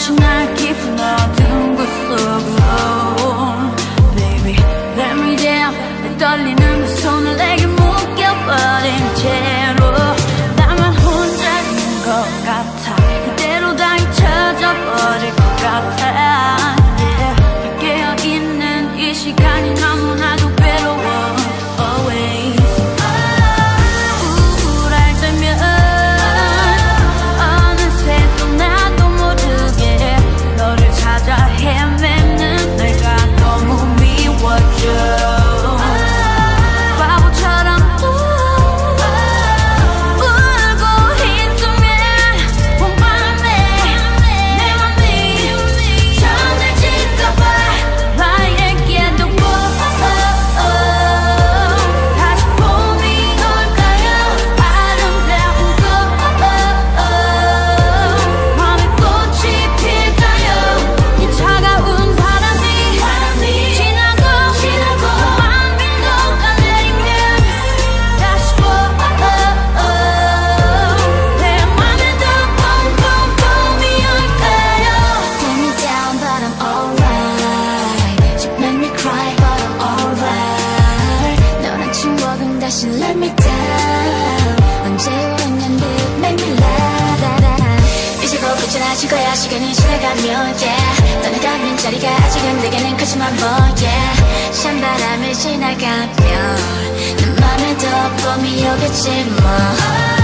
다시 날 깊은 어두운 곳속으로 Baby let me down 내 떨리는 두 손을 내게 묶여버린 채로 나만 혼자인 것 같아 이대로 다 잊혀져 버릴 것 같아 yeah. 깨어있는 이 시간이 너무나도 괴로워 Always 우울할 때면 어느새 또 나도 모르게 너를 찾아 헤매는 내가 너무 미워져 다시 let me down 언제 울었는데 make me laugh 이제 곧 끝이 나실 거야 시간이 지나가면 yeah 떠나가는 자리가 아직은 내게는 크지만 뭐 yeah 찬바람이 지나가면 내 맘에도 봄이 오겠지 뭐